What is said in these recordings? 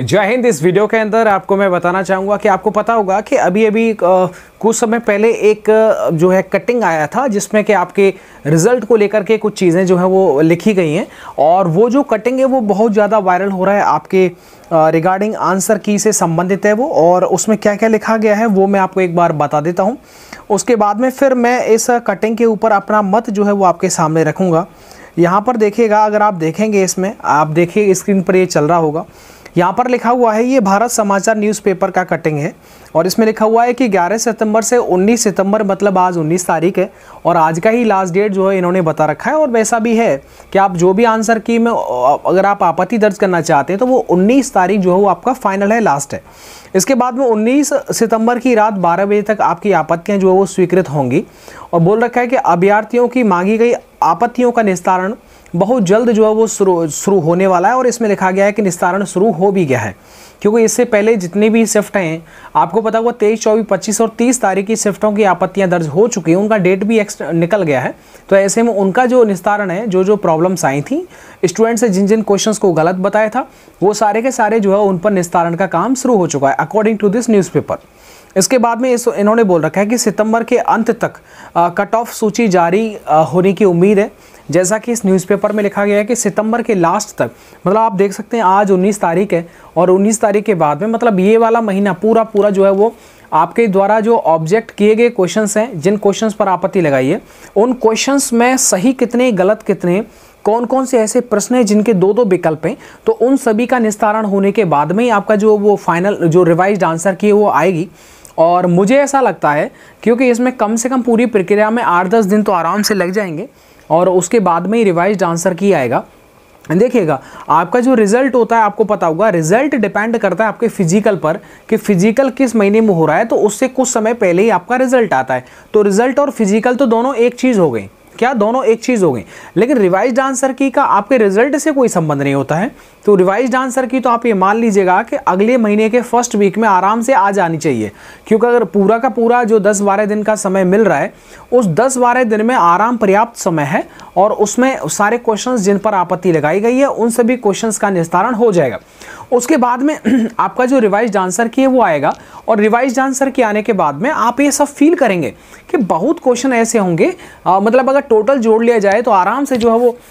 जय हिंद। इस वीडियो के अंदर आपको मैं बताना चाहूँगा कि आपको पता होगा कि अभी कुछ समय पहले एक जो है कटिंग आया था जिसमें कि आपके रिज़ल्ट को लेकर के कुछ चीज़ें जो है वो लिखी गई हैं और वो जो कटिंग है वो बहुत ज़्यादा वायरल हो रहा है। आपके रिगार्डिंग आंसर की से संबंधित है वो, और उसमें क्या क्या लिखा गया है वो मैं आपको एक बार बता देता हूँ। उसके बाद में फिर मैं इस कटिंग के ऊपर अपना मत जो है वो आपके सामने रखूँगा। यहाँ पर देखिएगा, अगर आप देखेंगे इसमें, आप देखिए स्क्रीन पर ये चल रहा होगा, यहाँ पर लिखा हुआ है ये भारत समाचार न्यूज़पेपर का कटिंग है और इसमें लिखा हुआ है कि 11 सितंबर से 19 सितंबर मतलब आज 19 तारीख है और आज का ही लास्ट डेट जो है इन्होंने बता रखा है। और वैसा भी है कि आप जो भी आंसर की में अगर आप आपत्ति दर्ज करना चाहते हैं तो वो 19 तारीख जो है वो आपका फाइनल है, लास्ट है। इसके बाद में 19 सितंबर की रात 12 बजे तक आपकी आपत्तियाँ जो है वो स्वीकृत होंगी और बोल रखा है कि अभ्यर्थियों की मांगी गई आपत्तियों का निस्तारण बहुत जल्द जो है वो शुरू होने वाला है। और इसमें लिखा गया है कि निस्तारण शुरू हो भी गया है, क्योंकि इससे पहले जितनी भी शिफ्ट हैं आपको पता होगा 23, 24, 25 और 30 तारीख की शिफ्टों की आपत्तियां दर्ज हो चुकी हैं, उनका डेट भी निकल गया है। तो ऐसे में उनका जो निस्तारण है, जो प्रॉब्लम्स आई थी स्टूडेंट्स ने जिन जिन क्वेश्चंस को गलत बताया था वो सारे के सारे जो है उन पर निस्तारण का काम शुरू हो चुका है अकॉर्डिंग टू दिस न्यूज़पेपर। इसके बाद में इन्होंने बोल रखा है कि सितंबर के अंत तक कट ऑफ सूची जारी होने की उम्मीद है। जैसा कि इस न्यूज़पेपर में लिखा गया है कि सितंबर के लास्ट तक, मतलब आप देख सकते हैं आज 19 तारीख है और 19 तारीख के बाद में मतलब ये वाला महीना पूरा जो है वो आपके द्वारा जो ऑब्जेक्ट किए गए क्वेश्चंस हैं, जिन क्वेश्चंस पर आपत्ति लगाई है उन क्वेश्चंस में सही कितने, गलत कितने, कौन कौन से ऐसे प्रश्न हैं जिनके दो विकल्प हैं, तो उन सभी का निस्तारण होने के बाद में ही आपका जो वो फाइनल जो रिवाइज्ड आंसर की है वो आएगी। और मुझे ऐसा लगता है क्योंकि इसमें कम से कम पूरी प्रक्रिया में 8-10 दिन तो आराम से लग जाएंगे और उसके बाद में ही रिवाइज्ड आंसर की आएगा। देखिएगा आपका जो रिजल्ट होता है, आपको पता होगा रिजल्ट डिपेंड करता है आपके फिजिकल पर कि फिजिकल किस महीने में हो रहा है, तो उससे कुछ समय पहले ही आपका रिजल्ट आता है। तो रिजल्ट और फिजिकल तो दोनों एक चीज़ हो गई, क्या दोनों एक चीज़ हो गई, लेकिन रिवाइज्ड आंसर की का आपके रिजल्ट से कोई संबंध नहीं होता है। तो रिवाइज्ड आंसर की तो आप ये मान लीजिएगा कि अगले महीने के फर्स्ट वीक में आराम से आ जानी चाहिए, क्योंकि अगर पूरा का पूरा जो 10-12 दिन का समय मिल रहा है उस 10-12 दिन में आराम पर्याप्त समय है और उसमें सारे क्वेश्चंस जिन पर आपत्ति लगाई गई है उन सभी क्वेश्चंस का निस्तारण हो जाएगा। उसके बाद में आपका जो रिवाइज्ड आंसर की है वो आएगा और रिवाइज्ड आंसर के आने के बाद में आप ये सब फील करेंगे कि बहुत क्वेश्चन ऐसे होंगे, मतलब अगर टोटल जोड़ लिया जाए तो आराम से जो है वो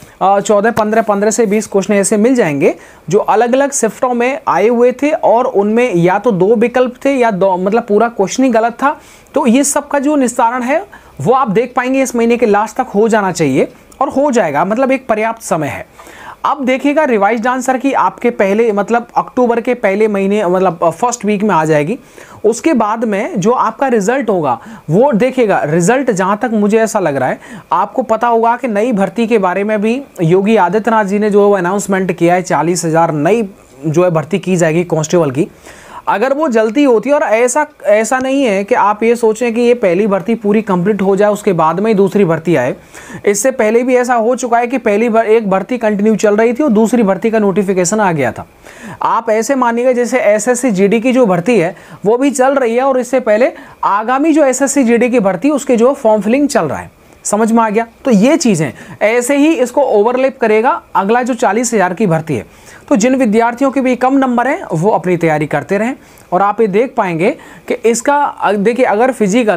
14-15 से 20 क्वेश्चन ऐसे मिल जाएंगे जो अलग अलग शिफ्टों में आए हुए थे और उनमें या तो 2 विकल्प थे या मतलब पूरा क्वेश्चन ही गलत था। तो ये सब का जो निस्तारण है वो आप देख पाएंगे इस महीने के लास्ट तक हो जाना चाहिए और हो जाएगा, मतलब एक पर्याप्त समय है। अब देखिएगा रिवाइज्ड आंसर की आपके पहले मतलब अक्टूबर के पहले महीने मतलब फर्स्ट वीक में आ जाएगी। उसके बाद में जो आपका रिजल्ट होगा वो देखिएगा, रिजल्ट जहां तक मुझे ऐसा लग रहा है, आपको पता होगा कि नई भर्ती के बारे में भी योगी आदित्यनाथ जी ने जो अनाउंसमेंट किया है 40,000 नई जो है भर्ती की जाएगी कांस्टेबल की। अगर वो जल्दी होती है और ऐसा नहीं है कि आप ये सोचें कि ये पहली भर्ती पूरी कंप्लीट हो जाए उसके बाद में ही दूसरी भर्ती आए। इससे पहले भी ऐसा हो चुका है कि एक भर्ती कंटिन्यू चल रही थी और दूसरी भर्ती का नोटिफिकेशन आ गया था। आप ऐसे मानिएगा जैसे एसएससी जीडी की जो भर्ती है वो भी चल रही है और इससे पहले आगामी जो एसएससी जीडी की भर्ती उसके जो फॉर्म फिलिंग चल रहा है। समझ में आ गया? तो ये चीज़ें ऐसे ही इसको ओवरलैप करेगा अगला जो 40,000 की भर्ती है। तो जिन विद्यार्थियों के भी कम नंबर हैं वो अपनी तैयारी करते रहें और आप ये देख पाएंगे कि इसका देखिए, अगर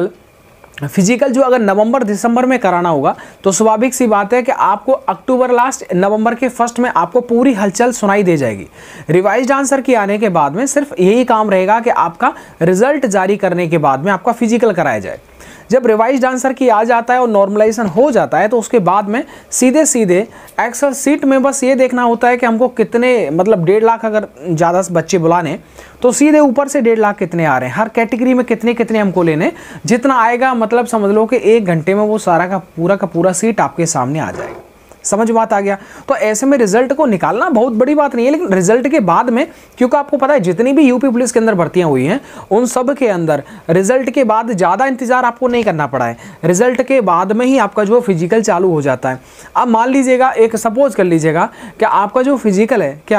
फिजिकल जो अगर नवंबर-दिसंबर में कराना होगा तो स्वाभाविक सी बात है कि आपको अक्टूबर लास्ट नवंबर के फर्स्ट में आपको पूरी हलचल सुनाई दे जाएगी। रिवाइज्ड आंसर के आने के बाद में सिर्फ यही काम रहेगा कि आपका रिजल्ट जारी करने के बाद में आपका फिजिकल कराया जाए। जब रिवाइज्ड आंसर की आ जाता है और नॉर्मलाइजेशन हो जाता है तो उसके बाद में सीधे एक्सेल सीट में बस ये देखना होता है कि हमको कितने, मतलब 1.5 लाख अगर ज़्यादा बच्चे बुलाने तो सीधे ऊपर से 1.5 लाख कितने आ रहे हैं, हर कैटेगरी में कितने हमको लेने, जितना आएगा मतलब समझ लो कि 1 घंटे में वो सारा का पूरा सीट आपके सामने आ जाएगा। समझ बात आ गया? तो ऐसे में रिजल्ट को निकालना बहुत बड़ी बात नहीं है, लेकिन रिजल्ट के बाद में, क्योंकि आपको पता है जितनी भी यूपी पुलिस के अंदर भर्तियां हुई हैं उन सब के अंदर रिजल्ट के बाद ज़्यादा इंतजार आपको नहीं करना पड़ा है। रिजल्ट के बाद में ही आपका जो फिजिकल चालू हो जाता है। अब मान लीजिएगा, एक सपोज कर लीजिएगा कि आपका जो फिजिकल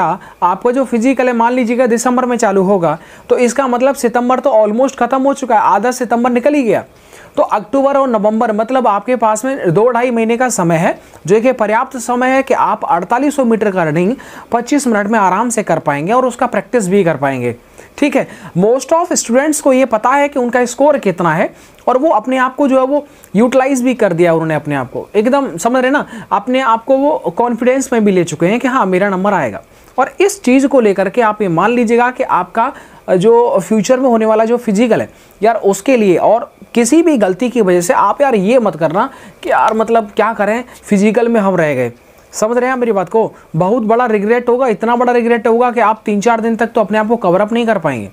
है मान लीजिएगा दिसंबर में चालू होगा, तो इसका मतलब सितंबर तो ऑलमोस्ट खत्म हो चुका है, आधा सितंबर निकल ही गया। तो अक्टूबर और नवंबर मतलब आपके पास में 2-2.5 महीने का समय है, जो कि पर्याप्त समय है कि आप 4800 मीटर का रनिंग 25 मिनट में आराम से कर पाएंगे और उसका प्रैक्टिस भी कर पाएंगे। ठीक है, मोस्ट ऑफ स्टूडेंट्स को ये पता है कि उनका स्कोर कितना है और वो अपने आप को जो है वो यूटिलाइज भी कर दिया उन्होंने, अपने आप को एकदम समझ रहे ना, अपने आप को वो कॉन्फिडेंस में भी ले चुके हैं कि हाँ मेरा नंबर आएगा। और इस चीज़ को लेकर के आप ये मान लीजिएगा कि आपका जो फ्यूचर में होने वाला जो फिजिकल है यार, उसके लिए और किसी भी गलती की वजह से आप यार ये मत करना कि यार मतलब क्या करें फिजिकल में हम रह गए। समझ रहे हैं मेरी बात को? बहुत बड़ा रिग्रेट होगा, इतना बड़ा रिग्रेट होगा कि आप 3-4 दिन तक तो अपने आप को कवर अप नहीं कर पाएंगे।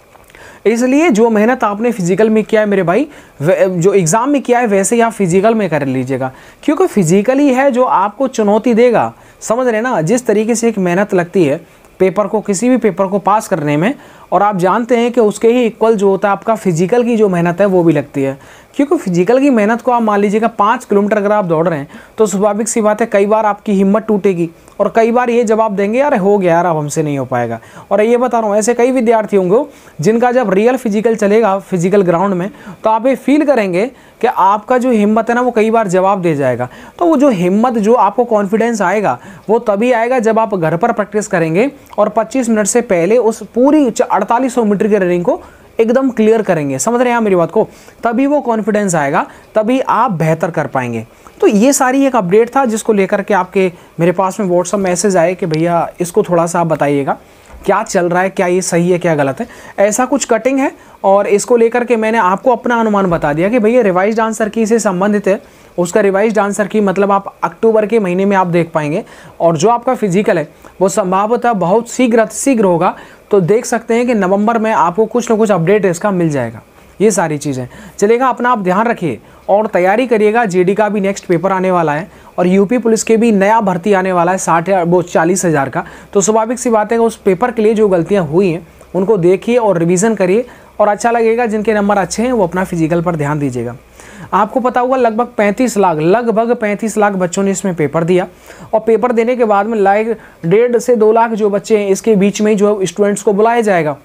इसलिए जो मेहनत आपने फिजिकल में किया है मेरे भाई, जो एग्ज़ाम में किया है वैसे ही आप फिजिकल में कर लीजिएगा, क्योंकि फिजिकल ही है जो आपको चुनौती देगा। समझ रहे ना, जिस तरीके से एक मेहनत लगती है पेपर को, किसी भी पेपर को पास करने में, और आप जानते हैं कि उसके ही इक्वल जो होता है आपका फिजिकल की जो मेहनत है वो भी लगती है। क्योंकि फिजिकल की मेहनत को आप मान लीजिएगा 5 किलोमीटर अगर आप दौड़ रहे हैं तो स्वाभाविक सी बात है कई बार आपकी हिम्मत टूटेगी और कई बार ये जवाब देंगे यार हो गया यार अब हमसे नहीं हो पाएगा। और ये बता रहा हूँ ऐसे कई विद्यार्थी होंगे जिनका जब रियल फिजिकल चलेगा फिजिकल ग्राउंड में तो आप ये फील करेंगे कि आपका जो हिम्मत है ना वो कई बार जवाब दे जाएगा। तो वो जो हिम्मत, जो आपको कॉन्फिडेंस आएगा वो तभी आएगा जब आप घर पर प्रैक्टिस करेंगे और 25 मिनट से पहले उस पूरी 4800 मीटर की रनिंग को एकदम क्लियर करेंगे। समझ रहे हैं आप मेरी बात को? तभी वो कॉन्फिडेंस आएगा, तभी आप बेहतर कर पाएंगे। तो ये सारी एक अपडेट था जिसको लेकर के आपके मेरे पास में व्हाट्सअप मैसेज आए कि भैया इसको थोड़ा सा आप बताइएगा क्या चल रहा है, क्या ये सही है क्या गलत है। ऐसा कुछ कटिंग है और इसको लेकर के मैंने आपको अपना अनुमान बता दिया कि भैया रिवाइज्ड आंसर की से संबंधित है। उसका रिवाइज्ड आंसर की मतलब आप अक्टूबर के महीने में आप देख पाएंगे, और जो आपका फिजिकल है वो संभवतः बहुत शीघ्र होगा। तो देख सकते हैं कि नवंबर में आपको कुछ ना कुछ अपडेट इसका मिल जाएगा। ये सारी चीज़ें चलेगा, अपना आप ध्यान रखिए और तैयारी करिएगा। जीडी का भी नेक्स्ट पेपर आने वाला है और यूपी पुलिस के भी नया भर्ती आने वाला है 40 हज़ार का। तो स्वाभाविक सी बात है कि उस पेपर के लिए जो गलतियाँ हुई हैं उनको देखिए और रिवीजन करिए, और अच्छा लगेगा जिनके नंबर अच्छे हैं वो अपना फिजिकल पर ध्यान दीजिएगा। आपको पता होगा लगभग 35 लाख बच्चों ने इसमें पेपर दिया, और पेपर देने के बाद में 1.5 से 2 लाख जो बच्चे हैं इसके बीच में जो स्टूडेंट्स को बुलाया जाएगा।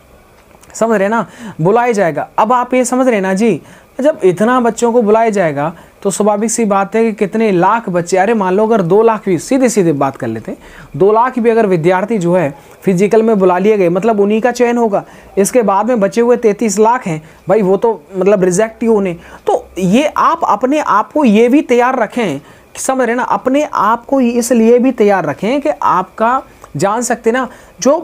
समझ रहे ना, बुलाया जाएगा। अब आप ये समझ रहे ना जी, जब इतना बच्चों को बुलाया जाएगा तो स्वाभाविक सी बात है कि कितने लाख बच्चे, अरे मान लो अगर 2 लाख भी, सीधे बात कर लेते हैं, 2 लाख भी अगर विद्यार्थी जो है फिजिकल में बुला लिए गए मतलब उन्हीं का चयन होगा। इसके बाद में बचे हुए 33 लाख हैं भाई, वो तो मतलब रिजेक्ट ही होने। तो ये आप अपने आप को ये भी तैयार रखें, समझ रहे ना, अपने आप को इसलिए भी तैयार रखें कि आपका जान सकते ना जो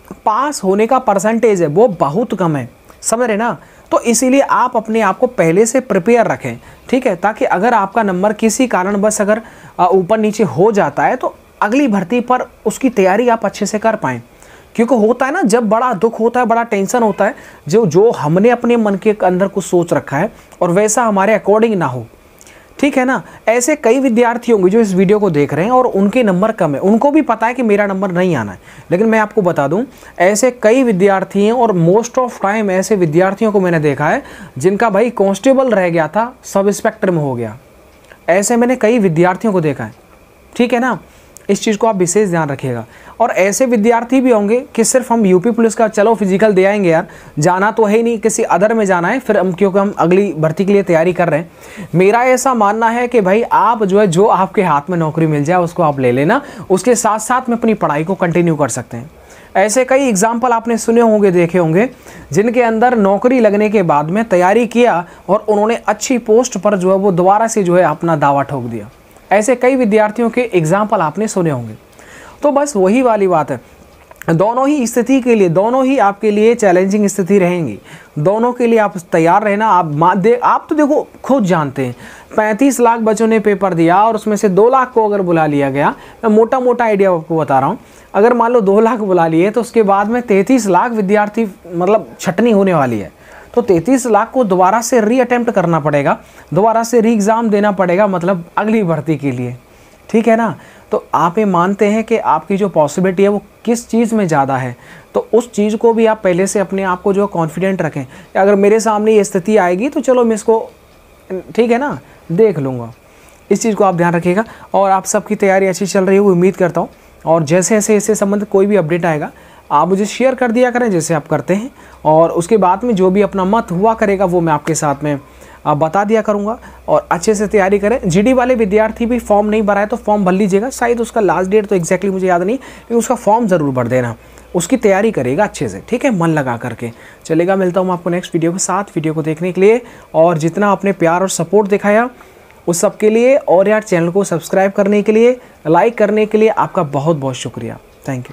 पास होने का परसेंटेज है वो बहुत कम है। समझ रहे ना, तो इसीलिए आप अपने आप को पहले से प्रिपेयर रखें, ठीक है, ताकि अगर आपका नंबर किसी कारणवश अगर ऊपर नीचे हो जाता है तो अगली भर्ती पर उसकी तैयारी आप अच्छे से कर पाएँ। क्योंकि होता है ना, जब बड़ा दुख होता है, बड़ा टेंशन होता है, जो हमने अपने मन के अंदर कुछ सोच रखा है और वैसा हमारे अकॉर्डिंग ना हो, ठीक है ना। ऐसे कई विद्यार्थी होंगे जो इस वीडियो को देख रहे हैं और उनके नंबर कम है, उनको भी पता है कि मेरा नंबर नहीं आना है, लेकिन मैं आपको बता दूं ऐसे कई विद्यार्थी हैं, और मोस्ट ऑफ टाइम ऐसे विद्यार्थियों को मैंने देखा है जिनका भाई कांस्टेबल रह गया था सब इंस्पेक्टर में हो गया। ऐसे मैंने कई विद्यार्थियों को देखा है, ठीक है ना। इस चीज़ को आप विशेष ध्यान रखिएगा। और ऐसे विद्यार्थी भी होंगे कि सिर्फ हम यूपी पुलिस का चलो फिजिकल दे आएंगे यार, जाना तो है ही नहीं, किसी अदर में जाना है, फिर हम क्योंकि हम अगली भर्ती के लिए तैयारी कर रहे हैं। मेरा ऐसा मानना है कि भाई आप जो है जो आपके हाथ में नौकरी मिल जाए उसको आप ले लेना, उसके साथ साथ में अपनी पढ़ाई को कंटिन्यू कर सकते हैं। ऐसे कई एग्जाम्पल आपने सुने होंगे, देखे होंगे, जिनके अंदर नौकरी लगने के बाद में तैयारी किया और उन्होंने अच्छी पोस्ट पर जो है वो दोबारा से जो है अपना दावा ठोक दिया। ऐसे कई विद्यार्थियों के एग्जाम्पल आपने सुने होंगे। तो बस वही वाली बात है, दोनों ही स्थिति के लिए, दोनों ही आपके लिए चैलेंजिंग स्थिति रहेंगी, दोनों के लिए आप तैयार रहना। आप तो देखो खुद जानते हैं 35 लाख बच्चों ने पेपर दिया और उसमें से 2 लाख को अगर बुला लिया गया, मैं मोटा मोटा आइडिया आपको बता रहा हूँ, अगर मान लो 2 लाख बुला लिए तो उसके बाद में 33 लाख विद्यार्थी मतलब छटनी होने वाली है। तो 33 लाख को दोबारा से री अटेम्प्ट करना पड़ेगा, दोबारा से री एग्ज़ाम देना पड़ेगा, मतलब अगली भर्ती के लिए, ठीक है ना। तो आप ये मानते हैं कि आपकी जो पॉसिबिलिटी है वो किस चीज़ में ज़्यादा है, तो उस चीज़ को भी आप पहले से अपने आप को जो कॉन्फिडेंट रखें। अगर मेरे सामने ये स्थिति आएगी तो चलो मैं इसको, ठीक है ना, देख लूँगा। इस चीज़ को आप ध्यान रखिएगा। और आप सबकी तैयारी अच्छी चल रही है वो उम्मीद करता हूँ, और जैसे जैसे इससे संबंधित कोई भी अपडेट आएगा आप मुझे शेयर कर दिया करें जैसे आप करते हैं, और उसके बाद में जो भी अपना मत हुआ करेगा वो मैं आपके साथ में बता दिया करूँगा। और अच्छे से तैयारी करें। जीडी वाले विद्यार्थी भी फॉर्म नहीं भरा है तो फॉर्म भर लीजिएगा, शायद उसका लास्ट डेट तो एग्जैक्टली मुझे याद नहीं, लेकिन उसका फॉर्म ज़रूर भर देना, उसकी तैयारी करेगा अच्छे से, ठीक है, मन लगा करके। चलेगा, मिलता हूँ आपको नेक्स्ट वीडियो के साथ। वीडियो को देखने के लिए और जितना आपने प्यार और सपोर्ट दिखाया उस सब के लिए, और यार चैनल को सब्सक्राइब करने के लिए, लाइक करने के लिए आपका बहुत बहुत शुक्रिया। Thank you.